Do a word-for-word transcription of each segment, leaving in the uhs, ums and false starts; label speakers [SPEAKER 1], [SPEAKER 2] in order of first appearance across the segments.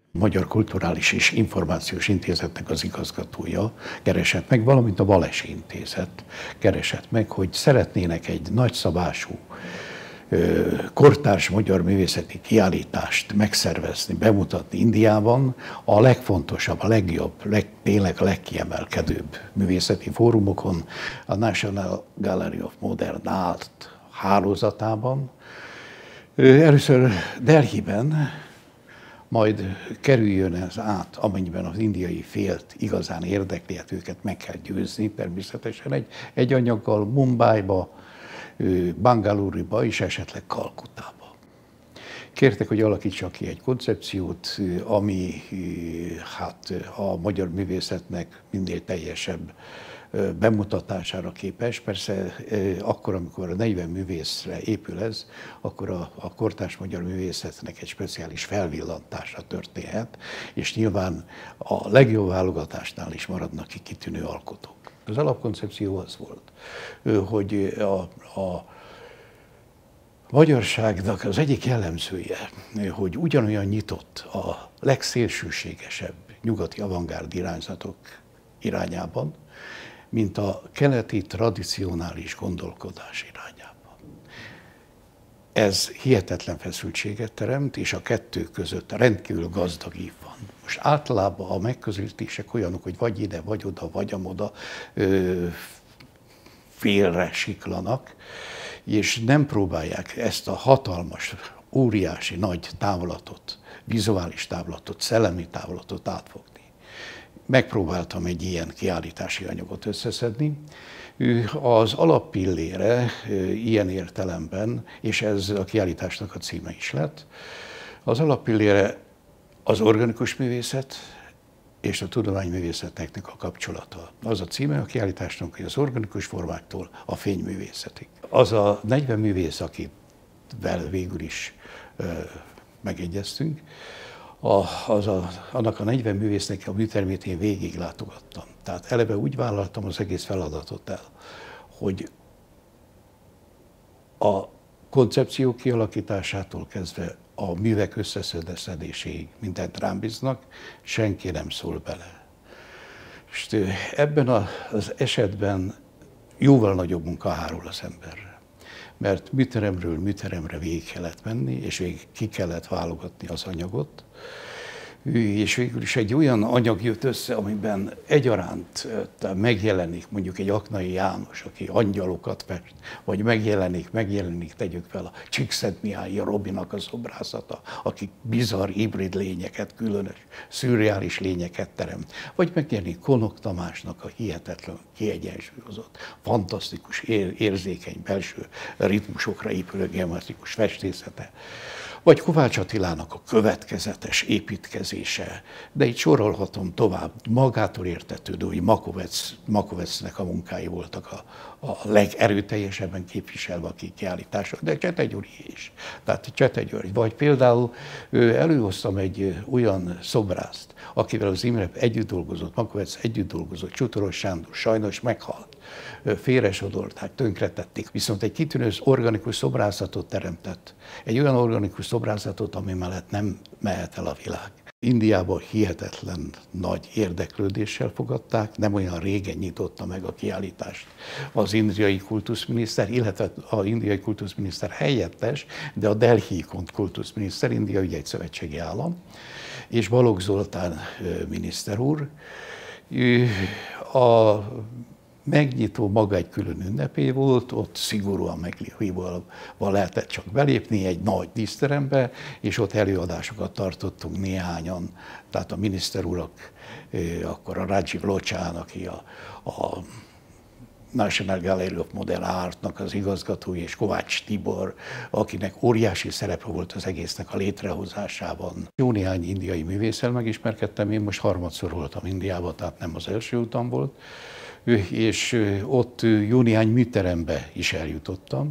[SPEAKER 1] Magyar Kulturális és Információs Intézetnek az igazgatója keresett meg, valamint a Walesi Intézet keresett meg, hogy szeretnének egy nagyszabású kortárs magyar művészeti kiállítást megszervezni, bemutatni Indiában a legfontosabb, a legjobb, leg, tényleg a legkiemelkedőbb művészeti fórumokon, a National Gallery of Modern Art hálózatában. Először Delhiben, majd kerüljön ez át, amennyiben az indiai félt igazán érdekli, hát őket meg kell győzni természetesen egy, egy anyaggal Mumbaiba, Bangalore-ba és esetleg Kalkutába. Kértek, hogy alakítsak ki egy koncepciót, ami hát a magyar művészetnek minél teljesebb bemutatására képes. Persze akkor, amikor a negyven művészre épül ez, akkor a, a kortárs magyar művészetnek egy speciális felvillantása történhet, és nyilván a legjobb válogatásnál is maradnak ki kitűnő alkotók. Az alapkoncepció az volt, hogy a, a magyarságnak az egyik jellemzője, hogy ugyanolyan nyitott a legszélsőségesebb nyugati avantgárd irányzatok irányában, mint a keleti tradicionális gondolkodás irányában. Ez hihetetlen feszültséget teremt, és a kettő között rendkívül gazdag ív van. Most általában a megközelítések olyanok, hogy vagy ide, vagy oda, vagy amoda ö, félre siklanak, és nem próbálják ezt a hatalmas, óriási nagy távlatot, vizuális távlatot, szellemi távlatot átfogni. Megpróbáltam egy ilyen kiállítási anyagot összeszedni. Az alappillére ilyen értelemben, és ez a kiállításnak a címe is lett, az alappillére az organikus művészet és a tudományművészetnek a kapcsolata. Az a címe a kiállításnak, hogy az organikus formáktól a fényművészetig. Az a negyven művész, akivel végül is ö, megegyeztünk, A, az a, annak a negyven művésznek a műtermét én végig látogattam. Tehát eleve úgy vállaltam az egész feladatot el, hogy a koncepció kialakításától kezdve a művek összeszedéséig mindent rám bíznak, senki nem szól bele. És ebben az esetben jóval nagyobb munka hárul az emberre, mert műteremről műteremre végig kellett menni, és végig ki kellett válogatni az anyagot, és végül is egy olyan anyag jött össze, amiben egyaránt megjelenik mondjuk egy Aknai János, aki angyalokat fest, vagy megjelenik, megjelenik, tegyük fel a Csíkszentmihályi Robinak az obrázata, aki bizarr hibrid lényeket, különös, szürreális lényeket teremt, vagy megjelenik Konok Tamásnak a hihetetlen kiegyensúlyozott, fantasztikus, érzékeny belső ritmusokra épülő geometrikus festészete, vagy Kovács Attilának a következetes építkezése, de itt sorolhatom tovább, magától értetődő, hogy Makovec, Makovecnek a munkái voltak a, a legerőteljesebben képviselve a kiállítások, de Csete Gyuri is. Tehát Csete Gyuri. Vagy például előhoztam egy olyan szobrászt, akivel az Imre együtt dolgozott, Makovec együtt dolgozott, Csutoros Sándor sajnos meghalt. Félresodorták, tönkretették, viszont egy kitűnő organikus szobrázatot teremtett. Egy olyan organikus szobrázatot, ami mellett nem mehet el a világ. Indiában hihetetlen nagy érdeklődéssel fogadták, nem olyan régen nyitotta meg a kiállítást az indiai kultuszminiszter, illetve az indiai kultuszminiszter helyettes, de a Delhi kultuszminiszter, India ugye egy szövetségi állam, és Balogh Zoltán miniszter úr. A megnyitó maga egy külön ünnepé volt, ott szigorúan meghívóval lehetett csak belépni egy nagy díszterembe, és ott előadásokat tartottunk néhányan, tehát a miniszter urak, akkor a Rajiv Lochán, aki a, a National Gallery of Modern Art-nak az igazgatója, és Kovács Tibor, akinek óriási szerepe volt az egésznek a létrehozásában. Jó néhány indiai művésszel megismerkedtem, én most harmadszor voltam Indiában, tehát nem az első utam volt, és ott jó néhány műterembe is eljutottam.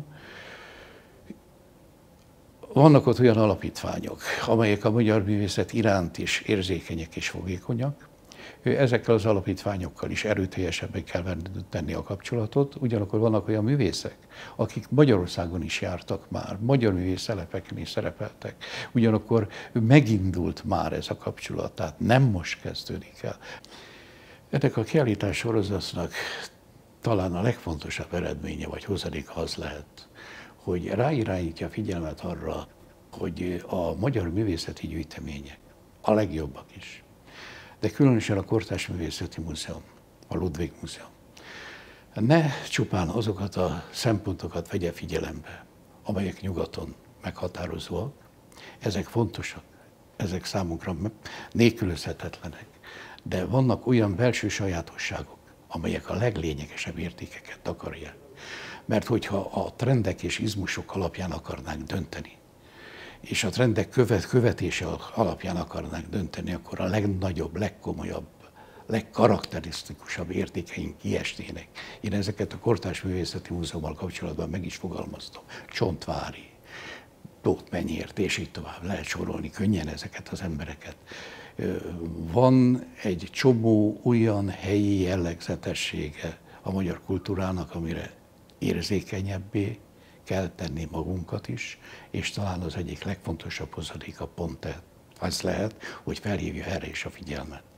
[SPEAKER 1] Vannak ott olyan alapítványok, amelyek a magyar művészet iránt is érzékenyek és fogékonyak, ezekkel az alapítványokkal is erőteljesebben kell tenni a kapcsolatot, ugyanakkor vannak olyan művészek, akik Magyarországon is jártak már, magyar művészelepeken is szerepeltek, ugyanakkor megindult már ez a kapcsolat, tehát nem most kezdődik el. Ennek a kiállítás sorozatnak talán a legfontosabb eredménye vagy hozadéka az lehet, hogy ráirányítja a figyelmet arra, hogy a magyar művészeti gyűjtemények, a legjobbak is, de különösen a Kortárs Művészeti Múzeum, a Ludwig Múzeum, ne csupán azokat a szempontokat vegye figyelembe, amelyek nyugaton meghatározóak, ezek fontosak, ezek számunkra nélkülözhetetlenek, de vannak olyan belső sajátosságok, amelyek a leglényegesebb értékeket takarják. Mert hogyha a trendek és izmusok alapján akarnánk dönteni, és a trendek követ, követése alapján akarnánk dönteni, akkor a legnagyobb, legkomolyabb, legkarakterisztikusabb értékeink kiesnének. Én ezeket a Kortárs Művészeti Múzeummal kapcsolatban meg is fogalmaztam. Csontváry, Tóth Menyért, és így tovább. Lehet sorolni könnyen ezeket az embereket. Van egy csomó olyan helyi jellegzetessége a magyar kultúrának, amire érzékenyebbé kell tenni magunkat is, és talán az egyik legfontosabb hozadéka pont az lehet, hogy felhívja erre is a figyelmet.